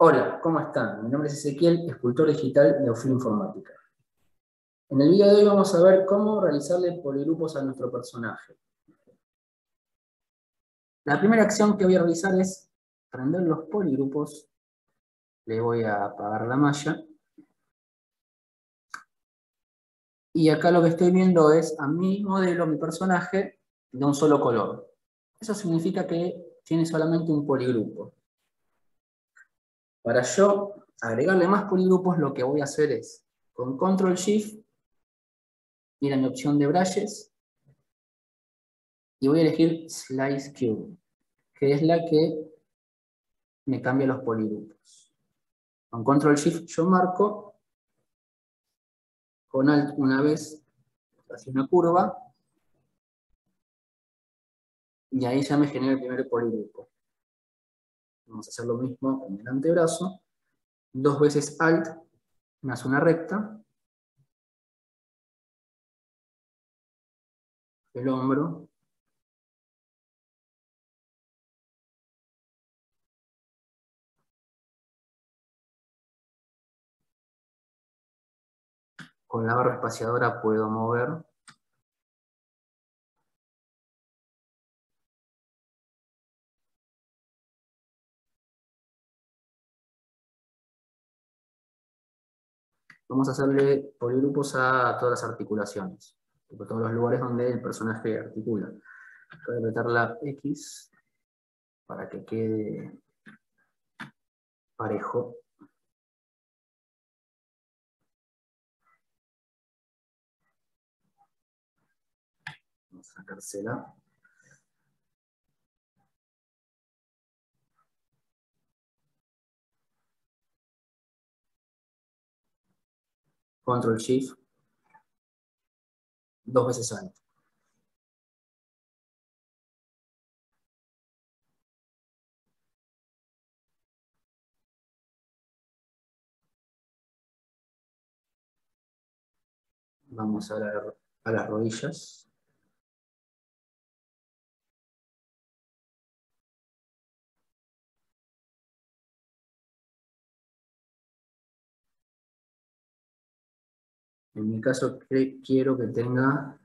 Hola, ¿cómo están? Mi nombre es Ezequiel, escultor digital de Ofil Informática. En el video de hoy vamos a ver cómo realizarle poligrupos a nuestro personaje. La primera acción que voy a realizar es prender los poligrupos. Le voy a apagar la malla. Y acá lo que estoy viendo es a mi modelo, mi personaje, de un solo color. Eso significa que tiene solamente un poligrupo. Para yo agregarle más poligrupos, lo que voy a hacer es, con Control Shift, ir a mi opción de brushes, y voy a elegir Slice Cube, que es la que me cambia los poligrupos. Con Control Shift yo marco, con Alt una vez hacia una curva, y ahí ya me genera el primer poligrupo. Vamos a hacer lo mismo en el antebrazo. 2 veces Alt me hace una recta. El hombro. Con la barra espaciadora puedo mover. Vamos a hacerle poligrupos a todas las articulaciones, a todos los lugares donde el personaje articula. Voy a apretar la X para que quede parejo. Vamos a sacársela. Control Shift. 2 veces Alt. Vamos a las rodillas. En mi caso quiero que tenga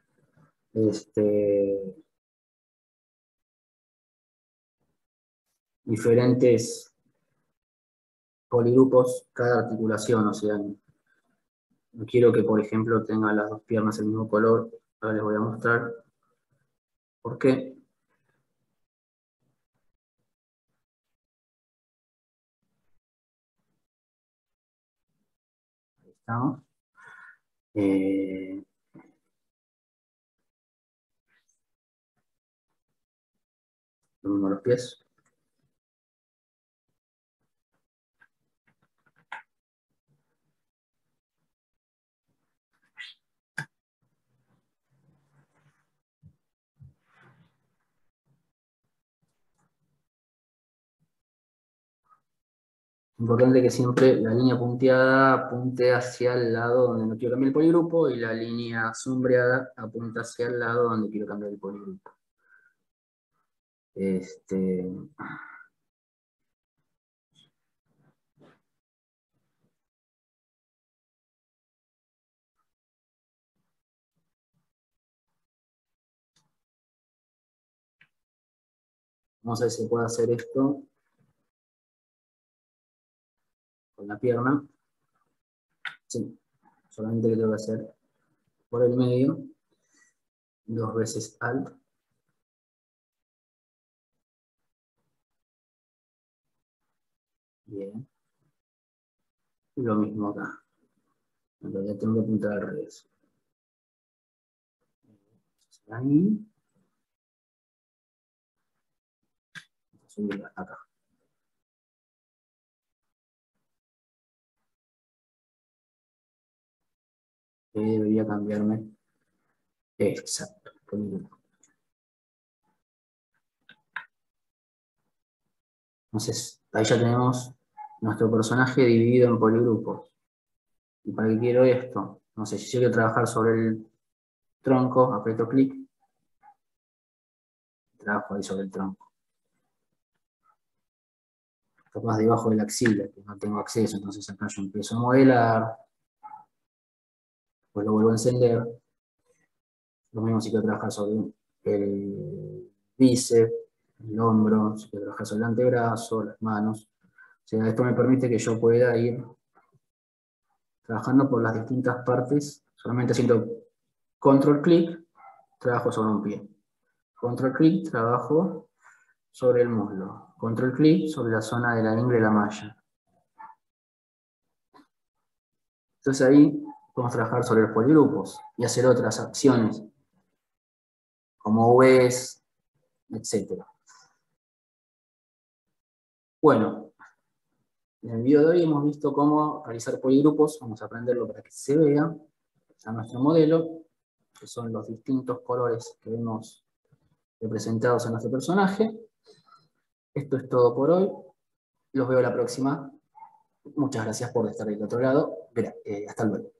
diferentes poligrupos cada articulación, o sea, no quiero que, por ejemplo, tenga las dos piernas el mismo color. Ahora les voy a mostrar por qué. Ahí estamos. Lo mismo los pies. Importante que siempre la línea punteada apunte hacia el lado donde no quiero cambiar el poligrupo y la línea sombreada apunta hacia el lado donde quiero cambiar el poligrupo. Vamos a ver si puedo hacer esto con la pierna. Sí, solamente que tengo que hacer por el medio, 2 veces Alt. Bien. Y lo mismo acá. En realidad tengo que apuntar al revés. Ahí. Subir acá. Debería cambiarme. Exacto. Entonces, ahí ya tenemos nuestro personaje dividido en poligrupos. ¿Y para qué quiero esto? No sé, si yo quiero trabajar sobre el tronco, aprieto clic, trabajo ahí sobre el tronco. capaz debajo de la axila, que no tengo acceso, entonces acá yo empiezo a modelar, pues lo vuelvo a encender. Lo mismo si quiero trabajar sobre el bíceps, el hombro, si quiero trabajar sobre el antebrazo, las manos. O sea, esto me permite que yo pueda ir trabajando por las distintas partes, solamente haciendo control clic, trabajo sobre un pie. Control clic, trabajo sobre el muslo. Control clic sobre la zona de la ingle y la malla. Entonces ahí podemos trabajar sobre los poligrupos y hacer otras acciones, como V's, etc. Bueno, en el video de hoy hemos visto cómo realizar poligrupos. Vamos a aprenderlo para que se vea a nuestro modelo, que son los distintos colores que vemos representados en nuestro personaje. Esto es todo por hoy. Los veo la próxima. Muchas gracias por estar del otro lado. Hasta luego.